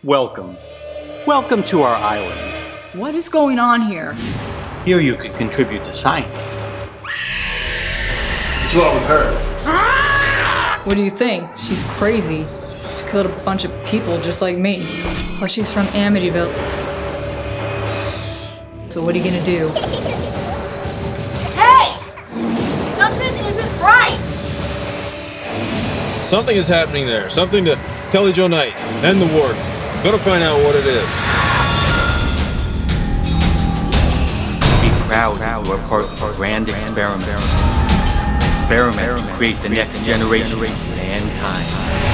Welcome. Welcome to our island. What is going on here? Here you could contribute to science. What's wrong with her? What do you think? She's crazy. She's killed a bunch of people just like me. Plus she's from Amityville. So what are you gonna do? Hey! Something isn't right! Something is happening there. Something to Kelly Jo Knight and the ward. Gotta find out what it is. Be proud you are part of a grand experiment. Experiment to create the next generation of mankind.